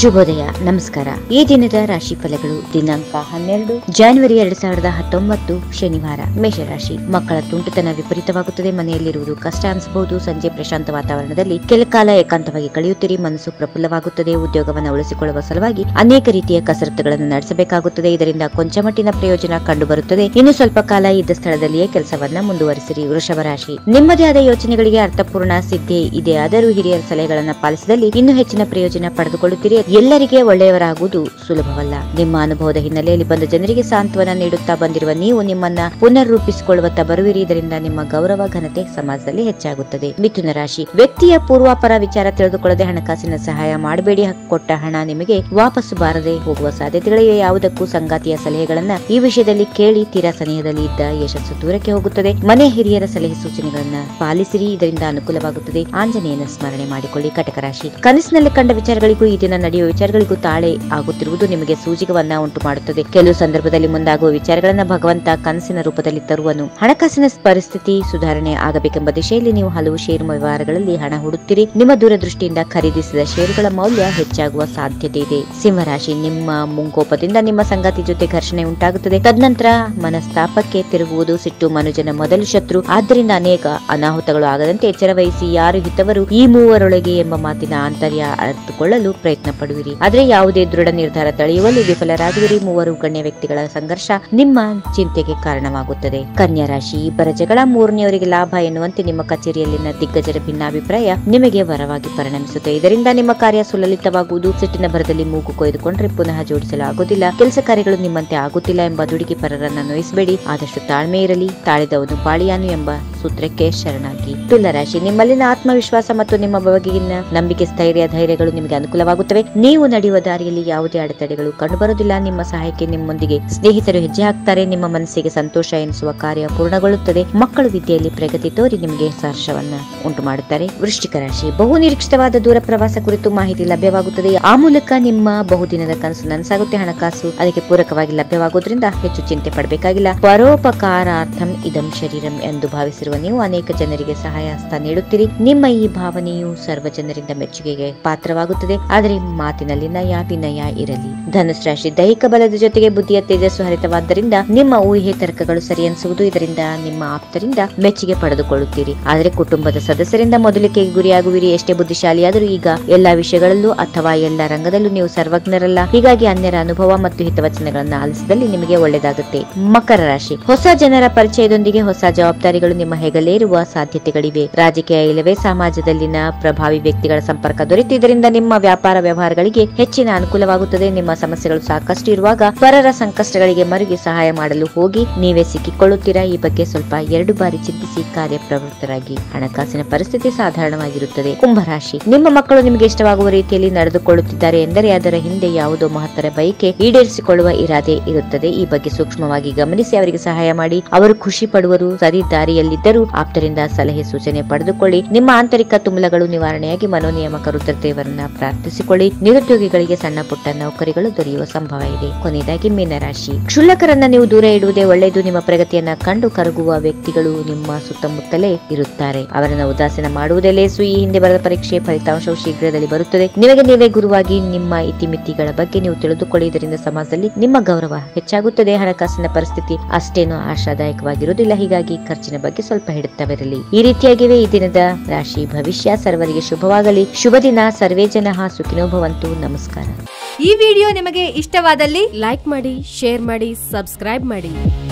ಶುಭೋದಯ, ನಮಸ್ಕಾರ. ಈ ದಿನದ ರಾಶಿ ಫಲಗಳು ದಿನಾಂಕ 12 ಜಾನ್ವರಿ 2019 ಶನಿವಾರ. ಮೇಷರಾಶಿ. ಮಕ್ಕಳ ತುಂಟತನ ವಿಪರೀತವಾಗುತ್ತದೆ. ಮನೆಯಲ್ಲಿರುವುದು ಕಷ್ಟ ಅನಿಸಬಹುದು. ಸಂಜೆ ಪ್ರಶಾಂತ ವಾತಾವರಣದಲ್ಲಿ ಕೆಲ ಕಾಲ ಏಕಾಂತವಾಗಿ ಕಳೆಯುತ್ತೀರಿ. ಮನಸ್ಸು ಪ್ರಫುಲ್ಲವಾಗುತ್ತದೆ. ಉದ್ಯೋಗವನ್ನು ಉಳಿಸಿಕೊಳ್ಳುವ ಸಲುವಾಗಿ ಅನೇಕ ರೀತಿಯ ಕಸರತ್ತುಗಳನ್ನು ನಡೆಸಬೇಕಾಗುತ್ತದೆ. ಇದರಿಂದ ಕೊಂಚ ಮಟ್ಟಿನ ಪ್ರಯೋಜನ ಕಂಡು ಬರುತ್ತದೆ. ಇನ್ನು ಸ್ವಲ್ಪ ಕಾಲ ಇದ್ದ ಸ್ಥಳದಲ್ಲಿಯೇ ಕೆಲಸವನ್ನ ಮುಂದುವರಿಸಿರಿ. ವೃಷಭ ರಾಶಿ. ನಿಮ್ಮದೇ ಆದ ಯೋಚನೆಗಳಿಗೆ ಅರ್ಥಪೂರ್ಣ ಸಿದ್ಧಿ ಇದೆ. ಆದರೂ ಹಿರಿಯರ ಸಲಹೆಗಳನ್ನು ಪಾಲಿಸಿದಲ್ಲಿ ಇನ್ನೂ ಹೆಚ್ಚಿನ ಪ್ರಯೋಜನ ಪಡೆದುಕೊಳ್ಳುತ್ತೀರಿ. ಎಲ್ಲರಿಗೆ ಒಳ್ಳೆಯವರಾಗುವುದು ಸುಲಭವಲ್ಲ. ನಿಮ್ಮ ಅನುಭವದ ಹಿನ್ನೆಲೆಯಲ್ಲಿ ಬಂದ ಜನರಿಗೆ ಸಾಂತ್ವನ ನೀಡುತ್ತಾ ಬಂದಿರುವ ನೀವು ನಿಮ್ಮನ್ನ ಪುನರ್ರೂಪಿಸಿಕೊಳ್ಳುವತ್ತ ಬರುವಿರಿ. ಇದರಿಂದ ನಿಮ್ಮ ಗೌರವ ಘನತೆ ಸಮಾಜದಲ್ಲಿ ಹೆಚ್ಚಾಗುತ್ತದೆ. ಮಿಥುನ ರಾಶಿ. ವ್ಯಕ್ತಿಯ ಪೂರ್ವಾಪರ ವಿಚಾರ ತಿಳಿದುಕೊಳ್ಳದೆ ಹಣಕಾಸಿನ ಸಹಾಯ ಮಾಡಬೇಡಿ. ಕೊಟ್ಟ ಹಣ ನಿಮಗೆ ವಾಪಸ್ಸು ಬಾರದೆ ಹೋಗುವ ಸಾಧ್ಯತೆಗಳಿವೆ. ಯಾವುದಕ್ಕೂ ಸಂಗಾತಿಯ ಸಲಹೆಗಳನ್ನ ಈ ವಿಷಯದಲ್ಲಿ ಕೇಳಿ. ತೀರಾ ಸನಿಹದಲ್ಲಿ ಇದ್ದ ಯಶಸ್ಸು ದೂರಕ್ಕೆ ಹೋಗುತ್ತದೆ. ಮನೆ ಹಿರಿಯರ ಸಲಹೆ ಸೂಚನೆಗಳನ್ನ ಪಾಲಿಸಿರಿ. ಇದರಿಂದ ಅನುಕೂಲವಾಗುತ್ತದೆ. ಆಂಜನೇಯನ ಸ್ಮರಣೆ ಮಾಡಿಕೊಳ್ಳಿ. ಕಟಕ ರಾಶಿ. ಕನಸಿನಲ್ಲಿ ಕಂಡ ವಿಚಾರಗಳಿಗೂ ಈ ದಿನ ನಡೆಯುವ ವಿಚಾರಗಳಿಗೂ ತಾಳೆ ಆಗುತ್ತಿರುವುದು ನಿಮಗೆ ಸೂಜಿಗವನ್ನ ಉಂಟು ಮಾಡುತ್ತದೆ. ಕೆಲವು ಸಂದರ್ಭದಲ್ಲಿ ಮುಂದಾಗುವ ವಿಚಾರಗಳನ್ನ ಭಗವಂತ ಕನಸಿನ ರೂಪದಲ್ಲಿ ತರುವನು. ಹಣಕಾಸಿನ ಪರಿಸ್ಥಿತಿ ಸುಧಾರಣೆ ಆಗಬೇಕೆಂಬ ದಿಶೆಯಲ್ಲಿ ನೀವು ಹಲವು ಷೇರು ವ್ಯವಹಾರಗಳಲ್ಲಿ ಹಣ ಹೂಡುತ್ತೀರಿ. ನಿಮ್ಮ ದೂರದೃಷ್ಟಿಯಿಂದ ಖರೀದಿಸಿದ ಷೇರುಗಳ ಮೌಲ್ಯ ಹೆಚ್ಚಾಗುವ ಸಾಧ್ಯತೆ ಇದೆ. ಸಿಂಹರಾಶಿ. ನಿಮ್ಮ ಮುಂಗೋಪದಿಂದ ನಿಮ್ಮ ಸಂಗಾತಿ ಜೊತೆ ಘರ್ಷಣೆ ಉಂಟಾಗುತ್ತದೆ. ತದನಂತರ ಮನಸ್ತಾಪಕ್ಕೆ ತಿರುಗುವುದು. ಸಿಟ್ಟು ಮನುಜನ ಮೊದಲು ಶತ್ರು. ಆದ್ದರಿಂದ ಅನೇಕ ಅನಾಹುತಗಳು ಆಗದಂತೆ ಎಚ್ಚರ ವಹಿಸಿ. ಯಾರು ಹಿತವರು ಈ ಮೂವರೊಳಗೆ ಎಂಬ ಮಾತಿನ ಆಂತರ್ಯ ಅರ್ಥಕೊಳ್ಳಲು ಪ್ರಯತ್ನ ಪಡುವಿರಿ. ಆದರೆ ಯಾವುದೇ ದೃಢ ನಿರ್ಧಾರ ತಳೆಯುವಲ್ಲಿ ವಿಫಲರಾಗುವಿರಿ. ಮೂವರು ಗಣ್ಯ ವ್ಯಕ್ತಿಗಳ ಸಂಘರ್ಷ ನಿಮ್ಮ ಚಿಂತೆಗೆ ಕಾರಣವಾಗುತ್ತದೆ. ಕನ್ಯಾ ರಾಶಿ. ಇಬ್ಬರ ಜಗಳ ಮೂರನೆಯವರಿಗೆ ಲಾಭ ಎನ್ನುವಂತೆ ನಿಮ್ಮ ಕಚೇರಿಯಲ್ಲಿನ ದಿಗ್ಗಜರ ಭಿನ್ನಾಭಿಪ್ರಾಯ ನಿಮಗೆ ವರವಾಗಿ ಪರಿಣಮಿಸುತ್ತದೆ. ಇದರಿಂದ ನಿಮ್ಮ ಕಾರ್ಯ ಸುಲಲಿತವಾಗುವುದು. ಸಿಟ್ಟಿನ ಭರದಲ್ಲಿ ಮೂಗು ಕೊಯ್ದುಕೊಂಡ್ರೆ ಪುನಃ ಜೋಡಿಸಲು ಆಗುವುದಿಲ್ಲ. ಕೆಲಸ ಕಾರ್ಯಗಳು ನಿಮ್ಮಂತೆ ಆಗುತ್ತಿಲ್ಲ ಎಂಬ ದುಡುಕಿ ಪರರನ್ನ ನೋಯಿಸಬೇಡಿ. ಆದಷ್ಟು ತಾಳ್ಮೆ ಇರಲಿ. ತಾಳಿದವನು ಪಾಳಿಯಾನು ಎಂಬ ಸೂತ್ರಕ್ಕೆ ಶರಣಾಗಿ. ತುಲಾ ರಾಶಿ. ನಿಮ್ಮಲ್ಲಿನ ಆತ್ಮವಿಶ್ವಾಸ ಮತ್ತು ನಿಮ್ಮ ಬಗೆಗಿನ ನಂಬಿಕೆ, ಸ್ಥೈರ್ಯ, ಧೈರ್ಯಗಳು ನಿಮಗೆ ಅನುಕೂಲವಾಗುತ್ತವೆ. ನೀವು ನಡೆಯುವ ದಾರಿಯಲ್ಲಿ ಯಾವುದೇ ಅಡೆತಡೆಗಳು ಕಂಡುಬರುವುದಿಲ್ಲ. ನಿಮ್ಮ ಸಹಾಯಕ್ಕೆ ನಿಮ್ಮೊಂದಿಗೆ ಸ್ನೇಹಿತರು ಹೆಜ್ಜೆ ಹಾಕ್ತಾರೆ. ನಿಮ್ಮ ಮನಸ್ಸಿಗೆ ಸಂತೋಷ ಎನಿಸುವ ಕಾರ್ಯ ಪೂರ್ಣಗೊಳ್ಳುತ್ತದೆ. ಮಕ್ಕಳು ವಿದ್ಯೆಯಲ್ಲಿ ಪ್ರಗತಿ ತೋರಿ ನಿಮಗೆ ಹರ್ಷವನ್ನ ಉಂಟು ಮಾಡುತ್ತಾರೆ. ವೃಶ್ಚಿಕ ರಾಶಿ. ಬಹು ನಿರೀಕ್ಷಿತವಾದ ದೂರ ಪ್ರವಾಸ ಕುರಿತು ಮಾಹಿತಿ ಲಭ್ಯವಾಗುತ್ತದೆ. ಆ ಮೂಲಕ ನಿಮ್ಮ ಬಹುದಿನದ ಕನಸು ನನಸಾಗುತ್ತೆ. ಹಣಕಾಸು ಅದಕ್ಕೆ ಪೂರಕವಾಗಿ ಲಭ್ಯವಾಗುವುದರಿಂದ ಹೆಚ್ಚು ಚಿಂತೆ ಪಡಬೇಕಾಗಿಲ್ಲ. ಪರೋಪಕಾರಾರ್ಥಂ ಇದಂ ಶರೀರಂ ಎಂದು ಭಾವಿಸಿರುವ ನೀವು ಅನೇಕ ಜನರಿಗೆ ಸಹಾಯ ಹಸ್ತ ನೀಡುತ್ತೀರಿ. ನಿಮ್ಮ ಈ ಭಾವನೆಯು ಸರ್ವ ಜನರಿಂದ ಮೆಚ್ಚುಗೆಗೆ ಪಾತ್ರವಾಗುತ್ತದೆ. ಆದರೆ ಮಾತಿನಲ್ಲಿ ನಯ ವಿನಯ ಇರಲಿ. ಧನುಸ್ ರಾಶಿ. ದೈಹಿಕ ಬಲದ ಜೊತೆಗೆ ಬುದ್ಧಿಯ ತೇಜಸ್ಸು ಹರಿತವಾದ್ದರಿಂದ ನಿಮ್ಮ ಊಹೆ ತರ್ಕಗಳು ಸರಿಯನಿಸುವುದು. ಇದರಿಂದ ನಿಮ್ಮ ಆಪ್ತರಿಂದ ಮೆಚ್ಚುಗೆ ಪಡೆದುಕೊಳ್ಳುತ್ತೀರಿ. ಆದರೆ ಕುಟುಂಬದ ಸದಸ್ಯರಿಂದ ಮೊದಲಿಕೆಗೆ ಗುರಿಯಾಗುವಿರಿ. ಎಷ್ಟೇ ಬುದ್ಧಿಶಾಲಿಯಾದರೂ ಈಗ ಎಲ್ಲಾ ವಿಷಯಗಳಲ್ಲೂ ಅಥವಾ ಎಲ್ಲಾ ರಂಗದಲ್ಲೂ ನೀವು ಸರ್ವಜ್ಞರಲ್ಲ. ಹೀಗಾಗಿ ಅನ್ಯರ ಅನುಭವ ಮತ್ತು ಹಿತವಚನಗಳನ್ನು ಆಲಿಸಿದಲ್ಲಿ ನಿಮಗೆ ಒಳ್ಳೆಯದಾಗುತ್ತೆ. ಮಕರ ರಾಶಿ. ಹೊಸ ಜನರ ಪರಿಚಯದೊಂದಿಗೆ ಹೊಸ ಜವಾಬ್ದಾರಿಗಳು ನಿಮ್ಮ ಹೆಗಲೇರುವ ಸಾಧ್ಯತೆಗಳಿವೆ. ರಾಜಕೀಯ ಇಲ್ಲವೇ ಸಮಾಜದಲ್ಲಿನ ಪ್ರಭಾವಿ ವ್ಯಕ್ತಿಗಳ ಸಂಪರ್ಕ ದೊರೆತು ಇದರಿಂದ ನಿಮ್ಮ ವ್ಯಾಪಾರ ವ್ಯವಹಾರಗಳಿಗೆ ಹೆಚ್ಚಿನ ಅನುಕೂಲವಾಗುತ್ತದೆ. ನಿಮ್ಮ ಸಮಸ್ಯೆಗಳು ಸಾಕಷ್ಟು ಇರುವಾಗ ಪರರ ಸಂಕಷ್ಟಗಳಿಗೆ ಮರುಗಿ ಸಹಾಯ ಮಾಡಲು ಹೋಗಿ ನೀವೇ ಸಿಕ್ಕಿಕೊಳ್ಳುತ್ತೀರಾ. ಈ ಬಗ್ಗೆ ಸ್ವಲ್ಪ 2 ಬಾರಿ ಚಿಂತಿಸಿ ಕಾರ್ಯಪ್ರವೃತ್ತರಾಗಿ. ಹಣಕಾಸಿನ ಪರಿಸ್ಥಿತಿ ಸಾಧಾರಣವಾಗಿರುತ್ತದೆ. ಕುಂಭರಾಶಿ. ನಿಮ್ಮ ಮಕ್ಕಳು ನಿಮಗೆ ಇಷ್ಟವಾಗುವ ರೀತಿಯಲ್ಲಿ ನಡೆದುಕೊಳ್ಳುತ್ತಿದ್ದಾರೆ ಎಂದರೆ ಅದರ ಹಿಂದೆ ಯಾವುದೋ ಮಹತ್ತರ ಬಯಕೆ ಈಡೇರಿಸಿಕೊಳ್ಳುವ ಇರಾದೆ ಇರುತ್ತದೆ. ಈ ಬಗ್ಗೆ ಸೂಕ್ಷ್ಮವಾಗಿ ಗಮನಿಸಿ ಅವರಿಗೆ ಸಹಾಯ ಮಾಡಿ. ಅವರು ಖುಷಿ ಪಡುವರು. ಸರಿ ದಾರಿಯಲ್ಲಿದ್ದರೂ ಆಪ್ತರಿಂದ ಸಲಹೆ ಸೂಚನೆ ಪಡೆದುಕೊಳ್ಳಿ. ನಿಮ್ಮ ಆಂತರಿಕ ತುಮುಲಗಳು ನಿವಾರಣೆಯಾಗಿ ಮನೋನಿಯಾಮಕ ರುದ್ರದೇವರನ್ನ ಪ್ರಾರ್ಥಿಸಿಕೊಳ್ಳಿ. ನಿರುದ್ಯೋಗಿಗಳಿಗೆ ಸಣ್ಣ ಪುಟ್ಟ ನೌಕರಿಗಳು ದೊರೆಯುವ ಸಂಭವ ಇದೆ. ಕೊನೆಯದಾಗಿ ಮೀನರಾಶಿ. ಕ್ಷುಲ್ಲಕರನ್ನ ನೀವು ದೂರ ಇಡುವುದೇ ಒಳ್ಳೆಯದು. ನಿಮ್ಮ ಪ್ರಗತಿಯನ್ನ ಕಂಡು ಕರಗುವ ವ್ಯಕ್ತಿಗಳು ನಿಮ್ಮ ಸುತ್ತಮುತ್ತಲೇ ಇರುತ್ತಾರೆ. ಅವರನ್ನ ಉದಾಸೀನ ಮಾಡುವುದೇ ಲೇಸು. ಈ ಹಿಂದೆ ಬರೆದ ಪರೀಕ್ಷೆ ಫಲಿತಾಂಶವು ಶೀಘ್ರದಲ್ಲಿ ಬರುತ್ತದೆ. ನಿಮಗೆ ನೀವೇ ಗುರುವಾಗಿ ನಿಮ್ಮ ಇತಿಮಿತಿಗಳ ಬಗ್ಗೆ ನೀವು ತಿಳಿದುಕೊಳ್ಳಿ. ಇದರಿಂದ ಸಮಾಜದಲ್ಲಿ ನಿಮ್ಮ ಗೌರವ ಹೆಚ್ಚಾಗುತ್ತದೆ. ಹಣಕಾಸಿನ ಪರಿಸ್ಥಿತಿ ಅಷ್ಟೇನೂ ಆಶಾದಾಯಕವಾಗಿರುವುದಿಲ್ಲ. ಹೀಗಾಗಿ ಖರ್ಚಿನ ಬಗ್ಗೆ ಸ್ವಲ್ಪ ಹಿಡಿತವಿರಲಿ. ಈ ರೀತಿಯಾಗಿವೆ ಈ ದಿನದ ರಾಶಿ ಭವಿಷ್ಯ. ಸರ್ವರಿಗೆ ಶುಭವಾಗಲಿ. ಶುಭ ದಿನ. ಸರ್ವೇ ಜನಃ ಸುಖಿನೋ ಭವಂತು. ನಮಸ್ಕಾರ. ಈ ವಿಡಿಯೋ ನಿಮಗೆ ಇಷ್ಟವಾದಲ್ಲಿ ಲೈಕ್ ಮಾಡಿ, ಶೇರ್ ಮಾಡಿ, ಸಬ್ಸ್ಕ್ರೈಬ್ ಮಾಡಿ.